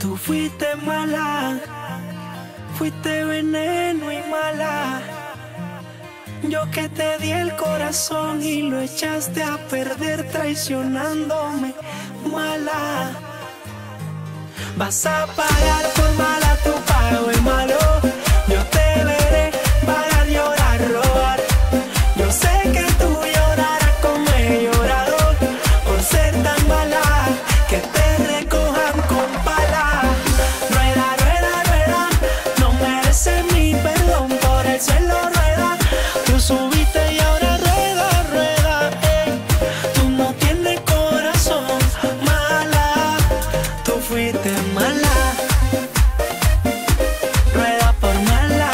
Tú fuiste mala, fuiste veneno y mala. Yo que te di el corazón y lo echaste a perder traicionándome, mala. Vas a pagar por mala, tu pago es malo. Yo te veré pagar, llorar, robar. Yo sé que tú llorarás como he llorado por ser tan mala, que te recojan con pala. Rueda, rueda, rueda, no mereces mi perdón, por el suelo rueda. Tú subiste y ahora rueda, rueda, ey. Tú no tienes corazón, mala. Tú fuiste mala. Rueda por mala.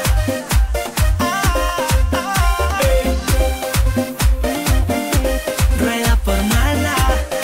Ey. Rueda por mala.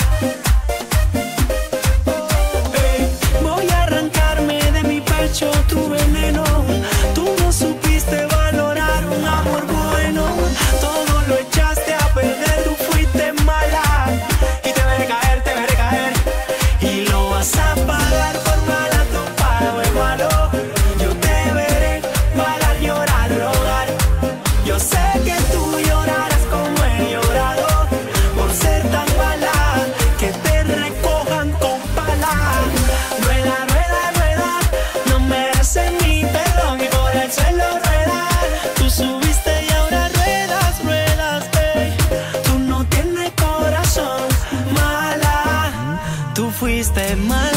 Ey. Voy a arrancarme de mi pecho tu veneno. Tú no supiste valorar un amor bueno. Todo lo echaste a perder, tú fuiste mala. Y te veré caer, te veré caer. Y lo vas a pagar por mala, tu pago es malo. Yo te veré pagar, llorar, rogar. Yo sé que tú llorarás como he llorado por ser tan mala, que te recojan con pala. Rueda, rueda, rueda, no mereces mi perdón y por el suelo rueda. Tú subiste y ahora ruedas, ruedas, ey. Tú no tienes corazón, mala. Tú fuiste mala.